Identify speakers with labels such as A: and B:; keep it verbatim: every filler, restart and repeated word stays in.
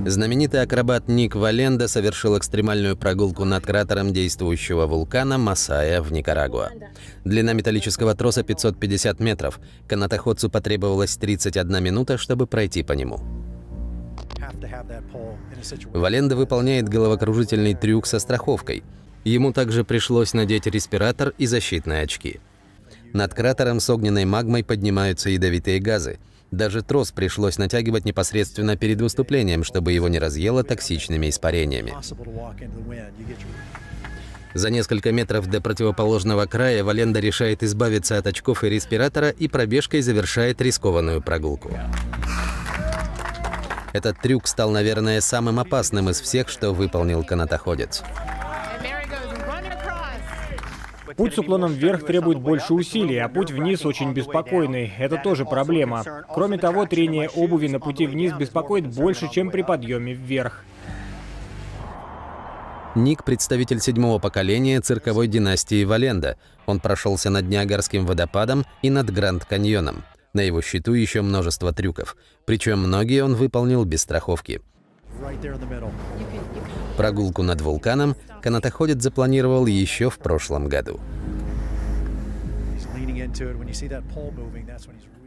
A: Знаменитый акробат Ник Валенда совершил экстремальную прогулку над кратером действующего вулкана Масая в Никарагуа. Длина металлического троса пятьсот пятьдесят метров. Канатоходцу потребовалось тридцать одна минута, чтобы пройти по нему. Валенда выполняет головокружительный трюк со страховкой. Ему также пришлось надеть респиратор и защитные очки. Над кратером с огненной магмой поднимаются ядовитые газы. Даже трос пришлось натягивать непосредственно перед выступлением, чтобы его не разъело токсичными испарениями. За несколько метров до противоположного края Валенда решает избавиться от очков и респиратора и пробежкой завершает рискованную прогулку. Этот трюк стал, наверное, самым опасным из всех, что выполнил канатоходец.
B: Путь с уклоном вверх требует больше усилий, а путь вниз очень беспокойный. Это тоже проблема. Кроме того, трение обуви на пути вниз беспокоит больше, чем при подъеме вверх.
A: Ник – представитель седьмого поколения цирковой династии Валенда. Он прошелся над Ниагарским водопадом и над Гранд-каньоном. На его счету еще множество трюков. Причем многие он выполнил без страховки. Прогулку над вулканом канатоходец запланировал еще в прошлом году.